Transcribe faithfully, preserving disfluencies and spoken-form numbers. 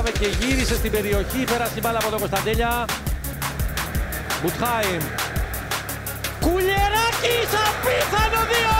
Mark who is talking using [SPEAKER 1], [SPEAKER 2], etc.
[SPEAKER 1] πρόλαβε και γύρισε στην περιοχή. Πέρασε η μπάλα από τον Κωνσταντέλια. Μπουτχάιμ. Κουλιεράκης, απίθανο δύο